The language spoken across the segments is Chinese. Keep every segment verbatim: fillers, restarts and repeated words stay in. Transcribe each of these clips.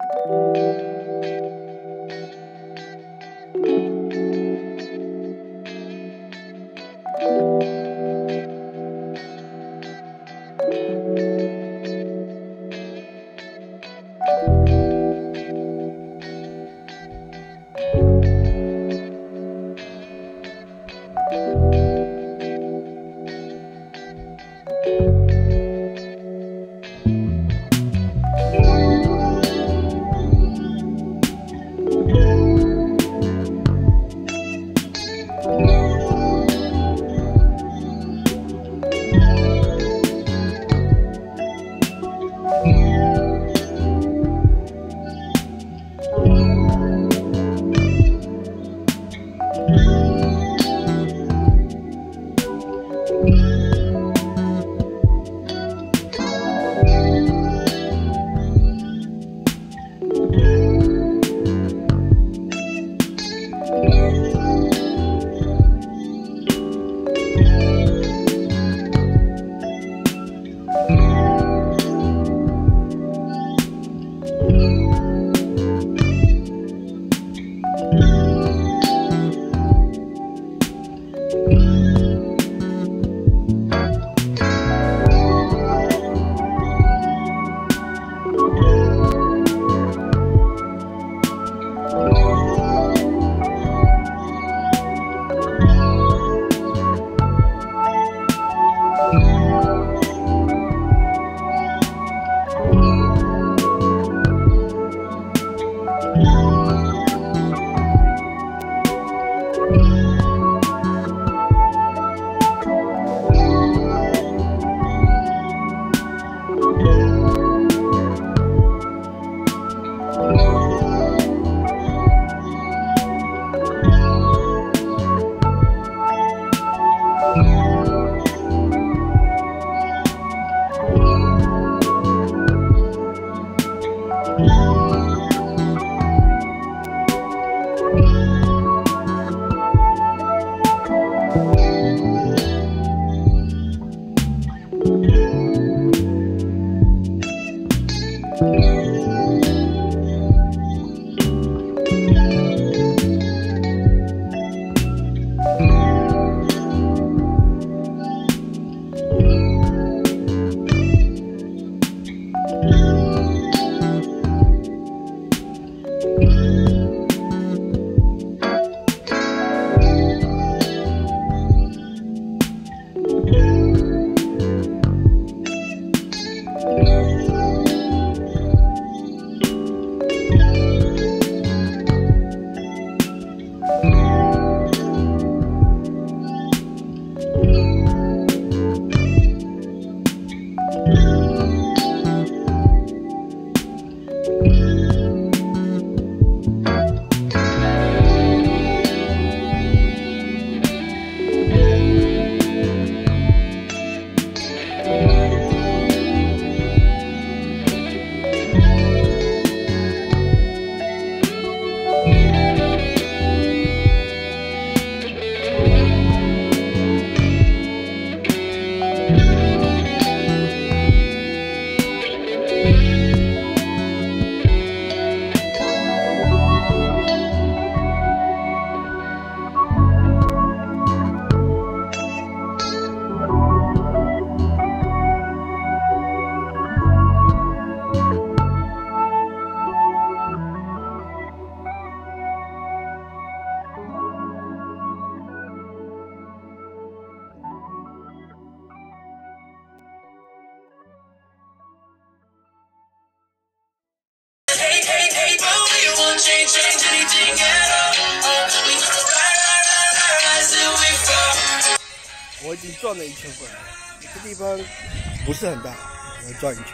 我已经转了一圈回来了，这地方不是很大，要转一圈。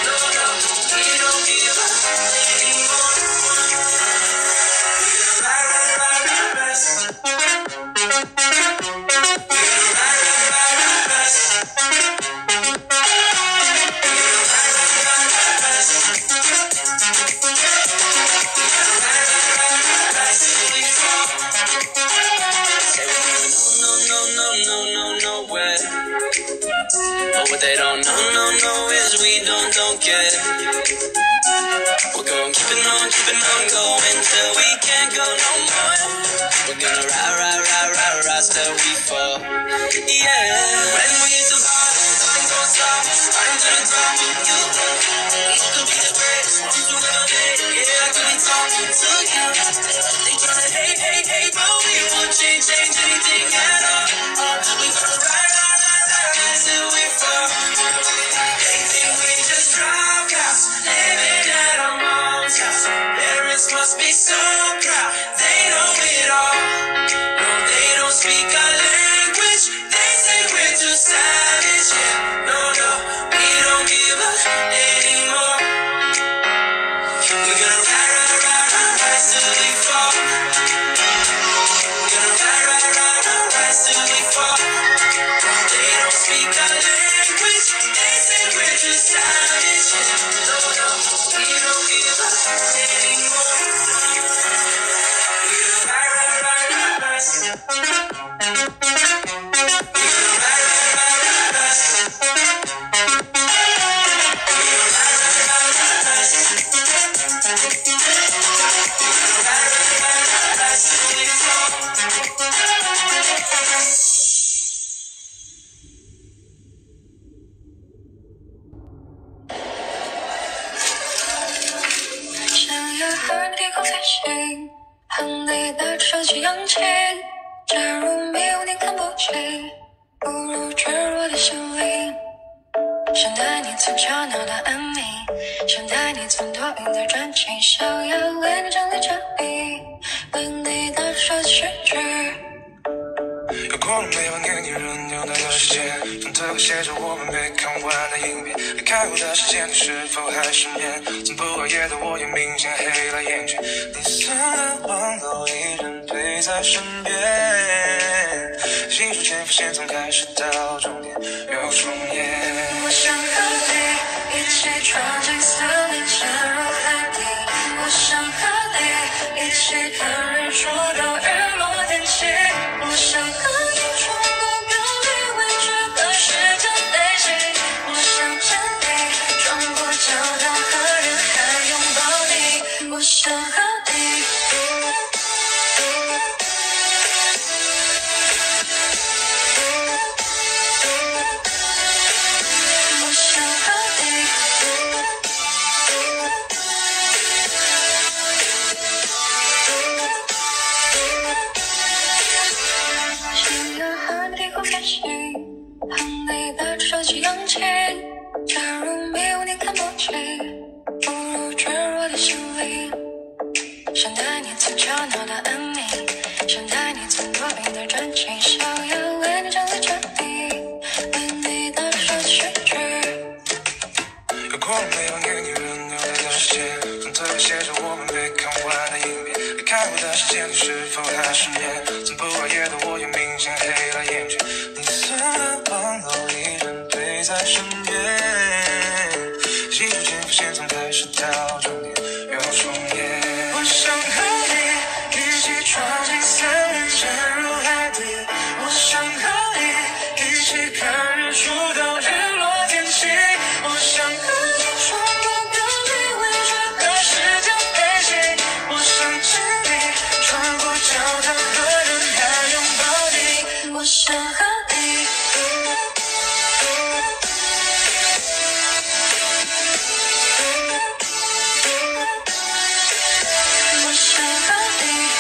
Right, right. what they don't know, no, no, is we don't, don't get. We're gonna keep it on, keep it on going till we can't go no more. We're gonna ride, ride, ride, ride, ride till we fall. Yeah. When we hit the bar, nothing gon' stop. Riding to the top, you. We could be the greatest ones who ever made it. Yeah, I could be talking to you. They tryna hate, hate, hate, but we won't change, change anything at all. Uh, we gonna ride, ride, ride, ride till we fall. They think we just drop house, living at our mom's house. Parents must be so proud, they know it all. No, they don't speak our language, they say we're too savage. Yeah, no, no, we don't give up anymore. We're gonna ride, ride, ride, ride, ride till we fall. We're gonna ride, ride, ride, ride, ride till we fall. They don't speak our language, they say we're too savage. Yeah, no, no, we don't give up anymore. We're gonna ride, ride, ride, ride, ride. We're gonna ride, ride, ride, ride, ride. We're gonna ride, ride, ride, ride, ride. We're gonna ride, ride, ride, ride, ride till we fall. 想要和你共飞行，和你的手机扬起。假如没有你看不清，不如坠落的心灵。想带你从吵闹到安宁，想带你从多云到转晴，想要为你整理家里，为你的手机续句。 有过了每晚给你轮流的时间，从特别写着我们没看完的影片。离开我的时间，你是否还失眠？从不熬夜的我也明显黑了眼圈。你虽然忘了一人陪在身边，心逐渐浮现，从开始到终点又重演。 我想和你一起闯进森林，潜入海底。我想和你一起看日出到日落天晴。我想和你穿过隔离位置和时间飞行。我想牵你穿过教堂和人海拥抱你。我想和你。我想和你。想要和你共飞行，和你的手机扬起。假如没有你看不清，不如坠落的心灵。想带你从吵闹到安宁，想带你从多云到转晴，想要为你整理家里，为你的手机续句。 有过了每晚给你轮流的时间，从特别写着我们没看完的影片。离开我的时间，你是否还失眠？从不熬夜的我也明显黑了眼圈。你虽然忘了一人陪在身边，心逐渐浮现，从开始到终点又重演。我想和你一起闯进森林，潜入海底。我想和你一起看日出到日落天晴。我想和你穿过隔离位置和时间飞行。我想牵你穿过教堂和人海拥抱你。 我想和你。我想和你。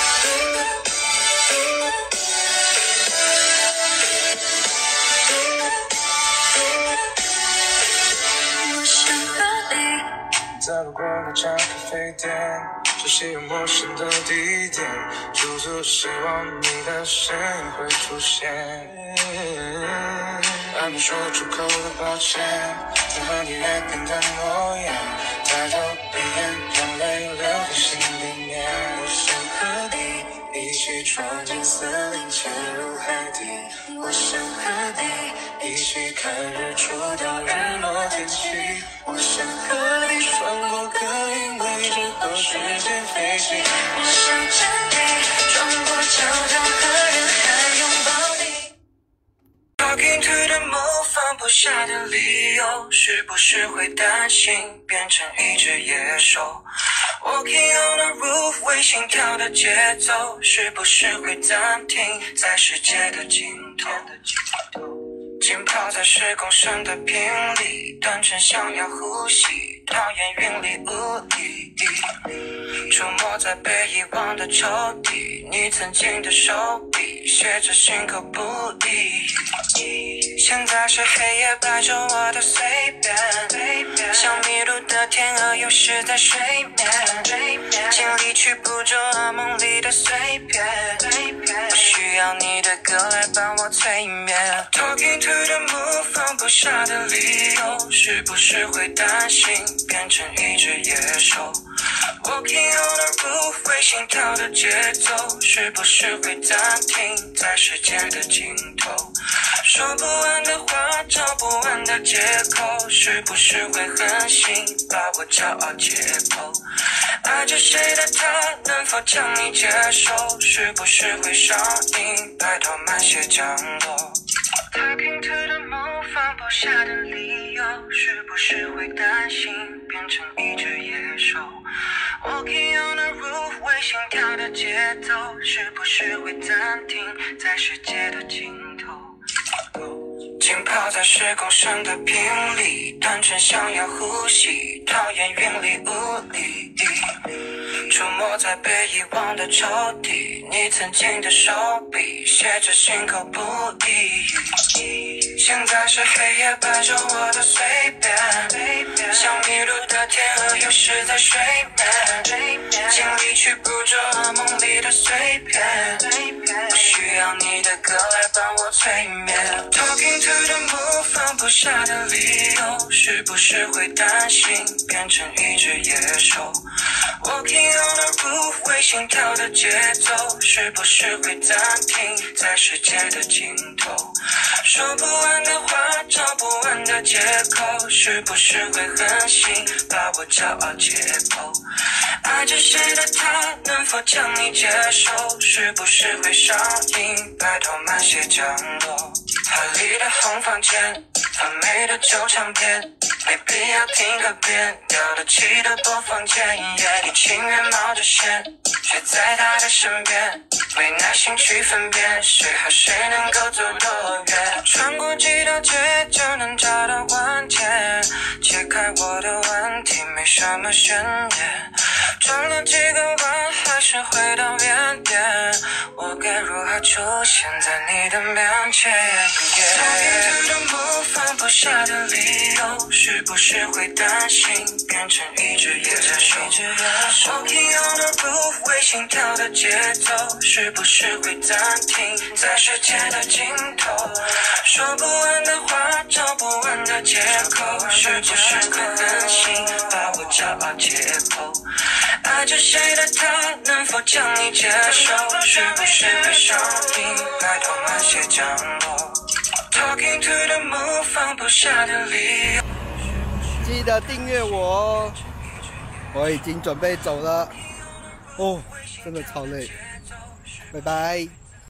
我想和你。 在路过那家咖啡店，熟悉又陌生的地点，驻足希望你的身影会出现。还没说出口的抱歉，曾和你约定的诺言，抬头一眼，让泪流在心里面。我想和你一起闯进森林，潜入海底。我想和你一起看日出到日落天晴。我想和你穿过隔音位置和时间飞行。 我想牵你穿过教堂和人海拥抱你。 Talking to the moon，放不下下的理由，是不是会担心变成一只野兽 ？Walking on the roof， 为心跳的节奏，是不是会暂停在世界的尽头？浸泡在十公升的瓶里，单纯想要呼吸，讨厌云里雾里。出没在被遗忘的抽屉，你曾经的手笔写着心口不一。现在是黑夜摆着我的随便，像迷路的天鹅游失在水面，尽力去捕捉噩梦里的碎片。我需要你的歌来帮我催眠。Talking to the moon， 放不下的理由，是不是会担心变成一只野兽？ Walking on the roof， 为心跳的节奏，是不是会暂停在世界的尽头？说不完的话，找不完的借口，是不是会狠心把我骄傲解剖？爱着谁的他，能否将你接受？是不是会上瘾，拜托慢些降落。Talking to the moon， 放不下的理由，是不是会担心变成一只野兽？ Walking on the roof， 为心跳的节奏，是不是会暂停在世界的尽头？浸泡在十公升的瓶里，单纯想要呼吸，讨厌云里雾里。出没在被遗忘的抽屉，你曾经的手笔写着心口不一。现在是黑夜摆着我的随便，像迷路的天鹅游失在水面，尽力去捕捉噩梦里的碎片。我需要你的歌来帮我催眠。Talking to the moon， 放不下的理由，是不是会担心变成一只野兽？ Walking on the roof， 为心跳的节奏，是不是会暂停在世界的尽头？说不完的话，找不完的借口，是不是会狠心把我骄傲解剖？爱着谁的他，能否将你接受？是不是会上瘾，拜托慢些降落。华丽的红房间，完美的旧唱片，没必要听个遍，了得起的播放键，你情愿冒着险，却在他的身边，没耐心去分辨谁和谁能够走多远。穿过几条街就能找到关键，解开我的问题没什么悬念，转了几个弯还是回到原点，我该如何出现在你的面前？ Talking to the moon， 放不下的理由，是不是会担心变成一只野兽 ？Walking on the roof， 为心跳的节奏，是不是会暂停在世界的尽头？说不完的话，找不完的借口，是不是会狠心把我骄傲解剖？爱着谁的他，能否将你接受？是不是会上瘾，拜托慢些降落。 Talking to the moon， 放不下的理由。 记得订阅我哦！我已经准备走了。哦，真的超累。拜拜。